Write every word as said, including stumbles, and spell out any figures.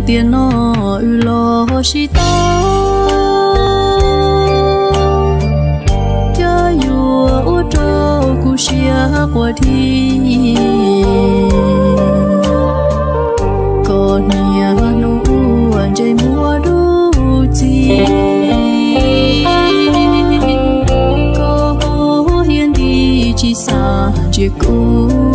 tiền nó ư lo shi to cha yu ô trâu cu xia qua thi còn nhà nu anh chạy mua đủ chi có hiền đi chỉ xa chỉ cô